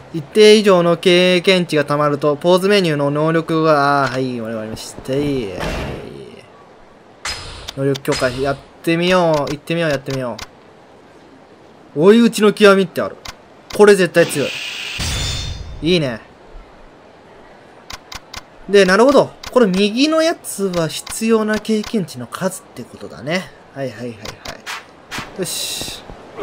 一定以上の経験値が溜まると、ポーズメニューの能力が、はい、終わりました。はい。能力強化、やってみよう。行ってみよう、やってみよう。追い打ちの極みってある。これ絶対強い。いいね。で、なるほど。これ右のやつは必要な経験値の数ってことだね。はいはいはいはい。よし。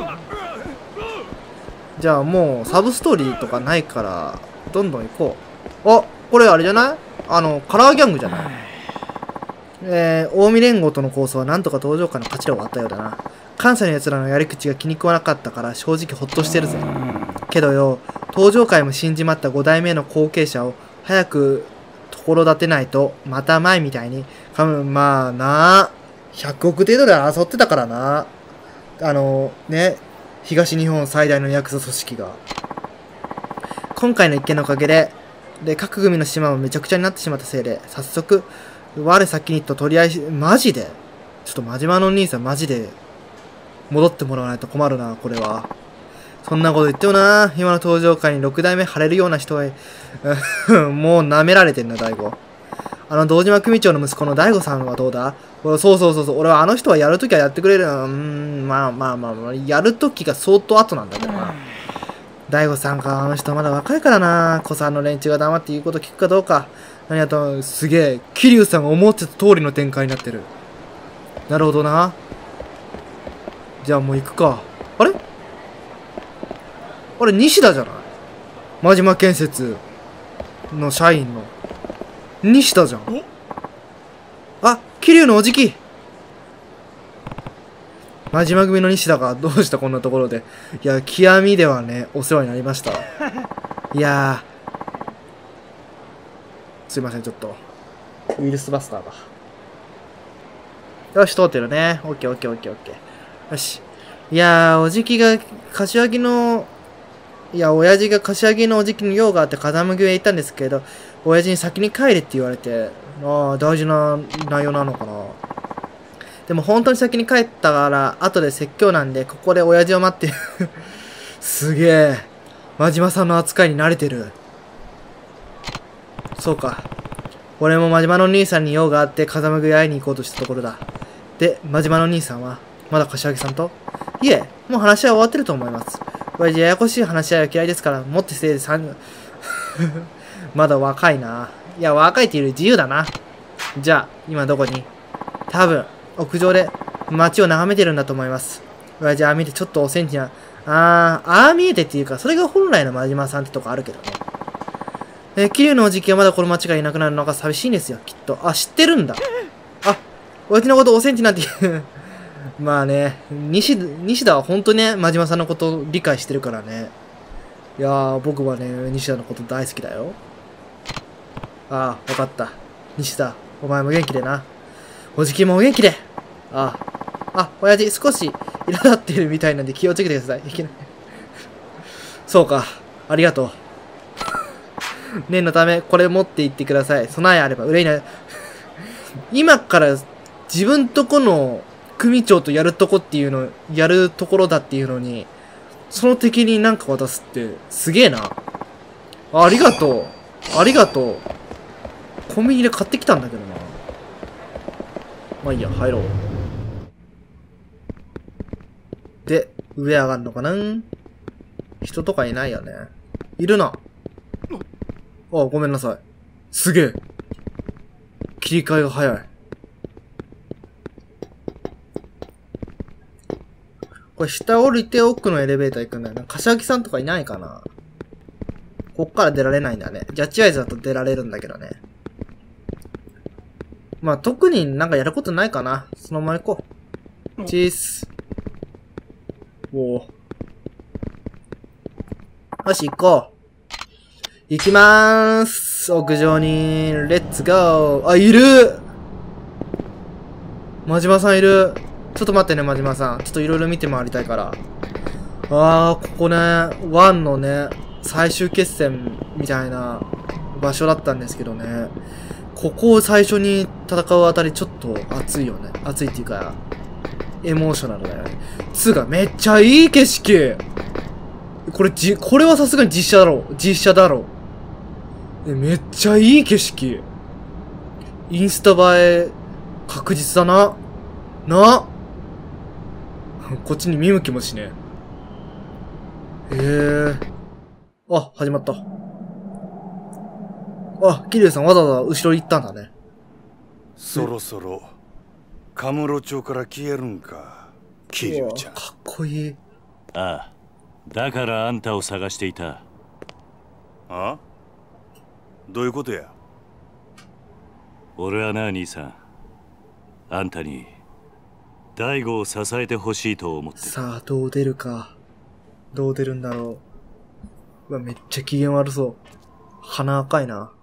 じゃあもうサブストーリーとかないから、どんどん行こう。あ、これあれじゃない？カラーギャングじゃない？近江連合との構想はなんとか登場会の勝ちで終わったようだな。関西の奴らのやり口が気に食わなかったから正直ほっとしてるぜ。けどよ、登場会も死んじまった5代目の後継者を早くところ立てないと、また前みたいに、まあな、100億程度で争ってたからな。ね、東日本最大のヤクザ組織が。今回の一件のおかげで、各組の島もめちゃくちゃになってしまったせいで、早速、我先にと取り合いマジでちょっと真島の兄さんマジで、戻ってもらわないと困るな、これは。そんなこと言ってもな、今の登場会に6代目張れるような人は、もう舐められてんな、大悟。堂島組長の息子の大悟さんはどうだ？そうそうそうそう、俺はあの人はやるときはやってくれる。まあ、やるときが相当後なんだけどな。大悟さんか、あの人はまだ若いからな。子さんの連中が黙って言うこと聞くかどうか。何やと、すげえ、桐生さんが思ってた通りの展開になってる。なるほどな。じゃあもう行くか。あれ西田じゃない？真島建設の社員の。西田じゃん。あ、桐生のおじき。真島組の西田がどうしたこんなところで。いや、極みではね、お世話になりました。いやー。すいません、ちょっと。ウイルスバスターが。よし、通ってるね。オッケーオッケーオッケーオッケー。よし。いやー、おじきが、柏木の、親父が柏木のおじきの用があって風向きへ行ったんですけど、親父に先に帰れって言われて、大事な内容なのかな。でも本当に先に帰ったから、後で説教なんで、ここで親父を待って。すげえ。真島さんの扱いに慣れてる。そうか。俺も真島の兄さんに用があって、風向きへ会いに行こうとしたところだ。で、真島の兄さんは、まだ柏木さんと？いえ、もう話は終わってると思います。親父ややこしい話し合いは嫌いですから、もってせいでまだ若いな。いや、若いっていうより自由だな。じゃあ、今どこに？多分、屋上で街を眺めてるんだと思います。親父、ああ見てちょっとおセンチな。ああ見えてっていうか、それが本来の真島さんってとこあるけどね。桐生のおじきはまだこの町がいなくなるのが寂しいんですよ、きっと。あ、知ってるんだ。あ、親父のことおセンチなんて言う。まあね、西田は本当ね、真島さんのことを理解してるからね。いやー、僕はね、西田のこと大好きだよ。ああ、わかった。西田、お前も元気でな。おじきもお元気で。ああ、親父少し苛立っているみたいなんで気をつけてください。いけない。そうか、ありがとう。念のため、これ持って行ってください。備えあれば憂いない。今から自分とこの組長とやるところだっていうのに、その敵になんか渡すって、すげえな。ありがとう。ありがとう。コンビニで買ってきたんだけどな。まあいいや、入ろう。で、上上がるのかな？人とかいないよね。いるな。あ、ごめんなさい。すげえ。切り替えが早い。これ下降りて奥のエレベーター行くんだよな。柏木さんとかいないかな？こっから出られないんだね。ジャッジアイズだと出られるんだけどね。まあ特になんかやることないかな。そのまま行こう。チース。おー。よし、行こう。行きまーす。屋上に、レッツゴー。あ、いる！真島さんいる。ちょっと待ってね、真島さん。ちょっといろいろ見て回りたいから。ここね、ワンのね、最終決戦みたいな場所だったんですけどね。ここを最初に戦うあたりちょっと熱いよね。熱いっていうか、エモーショナルだよね。つうか、めっちゃいい景色！ これはさすがに実写だろ。実写だろ。めっちゃいい景色。インスタ映え、確実だな。こっちに見向きもしねえ。あ、始まった。あ、桐生さんわざわざ後ろに行ったんだね。 そろそろ、カムロ町から消えるんか、桐生ちゃん。 かっこいい。 ああ、だからあんたを探していた。 あ？どういうことや？ 俺はな、兄さん。あんたに、大悟を支えてほしいと思ってる。 さあ、どう出るか。どう出るんだろう。うわ、めっちゃ機嫌悪そう。鼻赤いな。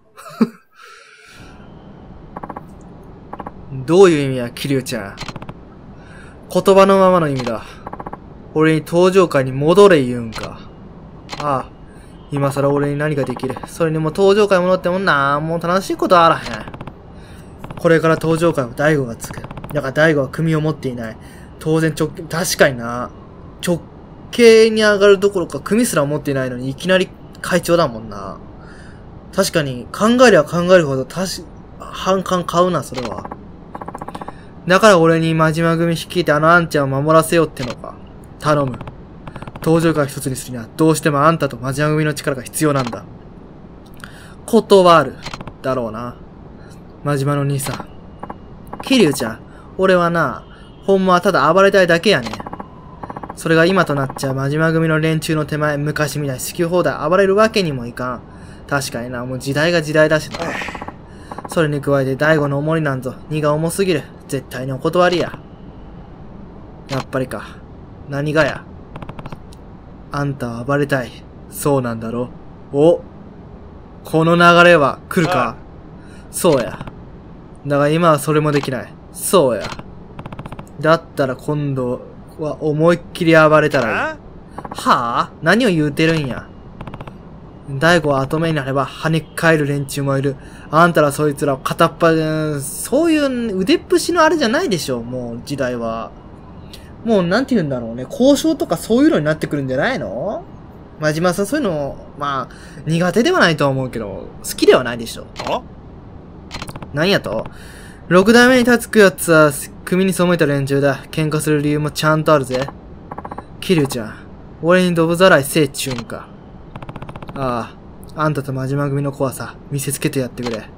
どういう意味や、桐生ちゃん。言葉のままの意味だ。俺に登場会に戻れ言うんか。ああ。今更俺に何ができる。それにも登場会戻ってもなんも楽しいことあらへん。これから登場会は大悟がつく。だから大悟は組を持っていない。当然確かにな。直系に上がるどころか組すら持っていないのにいきなり会長だもんな。確かに考えれば考えるほど反感買うな、それは。だから俺に真島組率いてあんちゃんを守らせようってのか。頼む。登場会一つにするにはどうしてもあんたと真島組の力が必要なんだ。断る。だろうな。真島の兄さん。桐生ちゃん、俺はな、ほんまはただ暴れたいだけやねん。それが今となっちゃ真島組の連中の手前、昔みたいに好き放題暴れるわけにもいかん。確かにな、もう時代が時代だしな。それに加えて大悟の重りなんぞ、荷が重すぎる。絶対にお断りや。やっぱりか。何がや。あんたは暴れたい。そうなんだろ。お。この流れは来るか。そうや。だが今はそれもできない。そうや。だったら今度は思いっきり暴れたらいい。はぁ？何を言うてるんや。大悟は後目になれば跳ね返る連中もいる。あんたらそいつらを片っ端、そういう腕っぷしのあれじゃないでしょ、もう時代は。もうなんて言うんだろうね。交渉とかそういうのになってくるんじゃないの？真島さんそういうの、まあ、苦手ではないとは思うけど、好きではないでしょ。なんやと？六代目に立つやつは、組に背いた連中だ。喧嘩する理由もちゃんとあるぜ。桐生ちゃん、俺にドブざらいせえっちゅうんか。ああ、あんたと真島組の怖さ、見せつけてやってくれ。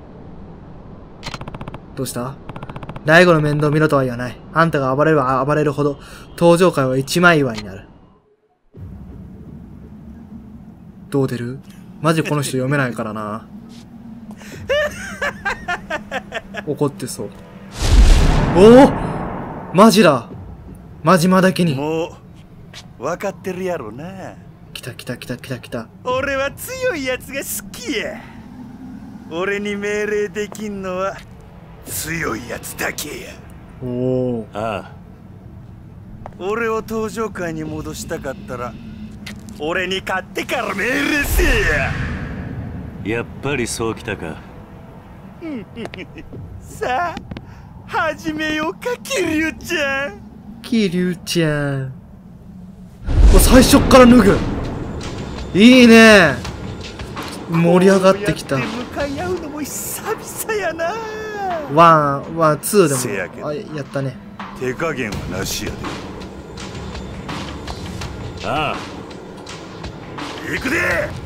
どうした？大悟の面倒見ろとは言わない。あんたが暴れれば暴れるほど、登場会は一枚岩になる。どう出る？マジこの人読めないからな。怒ってそう。おお！マジだ！真島だけに。 もう、分かってるやろな。 来た来た来た来た来た。 俺は強いやつが好きや。俺に命令できんのは強いやつだけや。 おお。 ああ。 俺を登場会に戻したかったら、俺に勝ってから命令せえや。 やっぱりそうきたか。 さあ、始めようか、桐生ちゃん。 桐生ちゃん。最初っから脱ぐ。いいね。盛り上がってきた。 向かい合うのも久々やな。 ワン、ツーせやけどでも、やったね。 手加減はなしやで。 ああ。 行くで。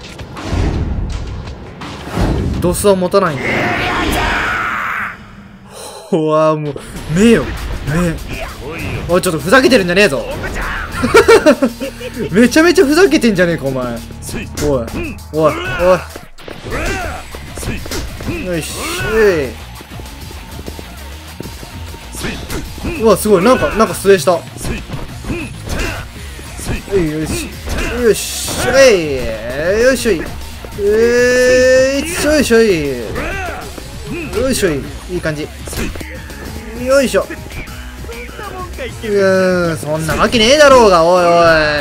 ドスは持たないんだよ。ほわもう、目よ。目。おい、ちょっとふざけてるんじゃねえぞ。めちゃめちゃふざけてんじゃねえか、お前。おい、おい、おい。よいしょい。うわ、すごい。なんかスウェーした。よし。よし。よいしょい。よいしょい。よいしょい。いい感じ。よいしょ。そんなわけねえだろうが、おい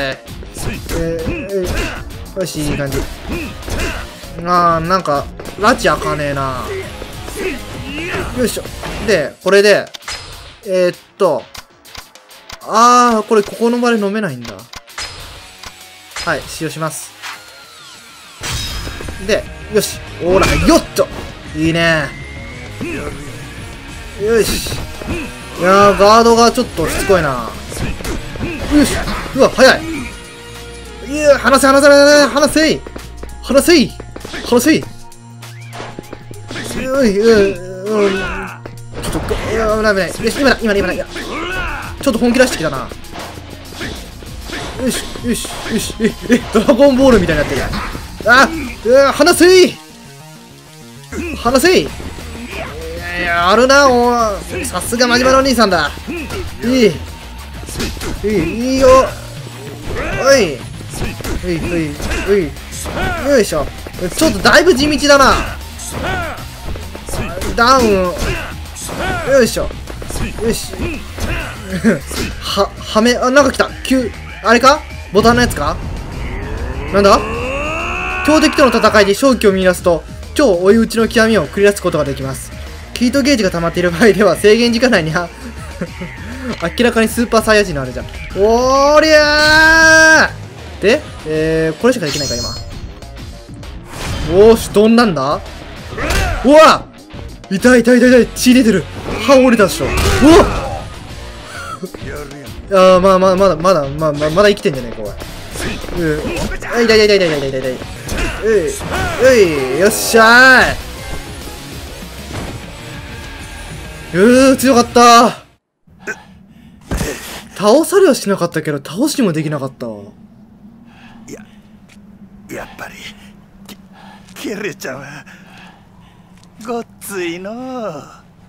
おい。よし、いい感じ。なんか、拉致あかねえな。よいしょ。で、これで、これここの場で飲めないんだ。 はい、使用します。で、よし。おら、よっといいね。よし。いやー、ガードがちょっとしつこいな。よし。うわ、早い。いや、離せ、離せ、離せ、離せ、離せ。ちょっと、危ない危ない。よし、今だ。ちょっと本気出してきたな。よし、よし、よし。ドラゴンボールみたいになってる。離せい離せい。いや、あるな、さすが真島のお兄さんだ。いいよ。おい。よいしょ。ちょっとだいぶ地道だな。ダウン。よいしょ。よし。はめ、なんか来た。あれかボタンのやつかなんだ強敵との戦いで勝機を見出すと、超追い打ちの極みを繰り出すことができます。ヒートゲージが溜まっている場合では制限時間内に明らかにスーパーサイヤ人のあれじゃん。おーりゃーで、これしかできないか、今。おーし、どんなんだうわ痛い。血出てる。歯折れたでしょ。うわまだ生きてんじゃねえか、おい。痛い。よっしゃーい。強かった。倒されはしなかったけど、倒しもできなかったわ。 やっぱりキルちゃんはごっついの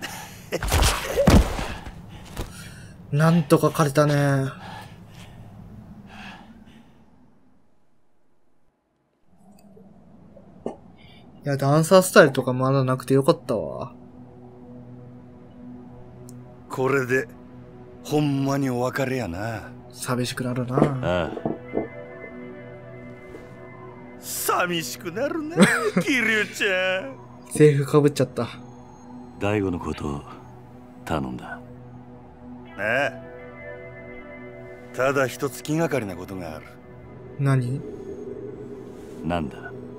なんとか勝てたね。いや、ダンサースタイルとかまだなくてよかったわ。 これでほんまにお別れやな。 寂しくなるな。 ああ、 寂しくなるなキルちゃん。 セーフかぶっちゃった。 大悟のことを頼んだ。 なあ、ただ一つ気がかりなことがある。 何？ なんだ？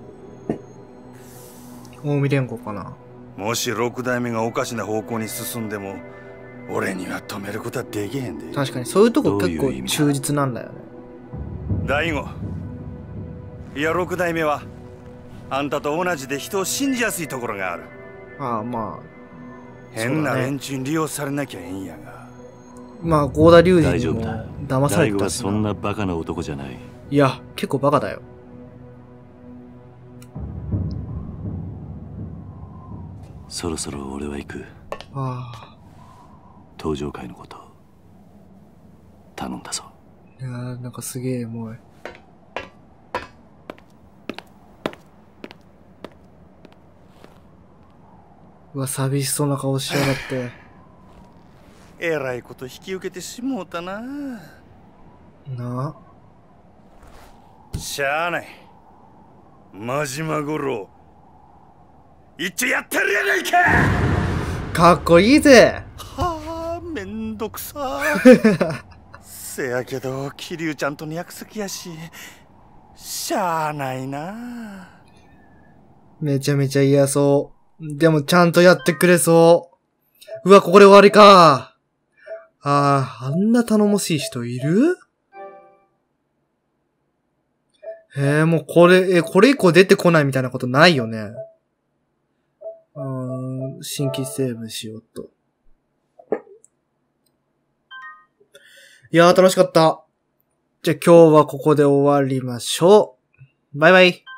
近江連合かな。 もし六代目がおかしな方向に進んでも俺には止めることはできへんで。 確かにそういうとこ結構忠実なんだよね。 大悟、いや六代目はあんたと同じで人を信じやすいところがある。 ああ、まあ変な連中に利用されなきゃええんやが。 まあ郷田隆大二にも丈夫だ。 騙されて大悟はたしな。 そんなバカな男じゃない。 いや、結構バカだよ。 そろそろ俺は行く。 ああ。 登場会のこと頼んだぞ。 いやー、なんかすげえもう。うわ、寂しそうな顔しやがって。 えらいこと引き受けてしもうたな。 なあ。 しゃあない。真島五郎、一応やってるやないか。 かっこいいぜ。 はあ、めんどくさ。せやけど桐生ちゃんとの約束やし、しゃあないな。 めちゃめちゃ嫌そう。でもちゃんとやってくれそう。うわ、ここで終わりか。ああ、あんな頼もしい人いる？もうこれ以降出てこないみたいなことないよね。新規セーブしようと。いやー楽しかった。じゃあ今日はここで終わりましょう。バイバイ。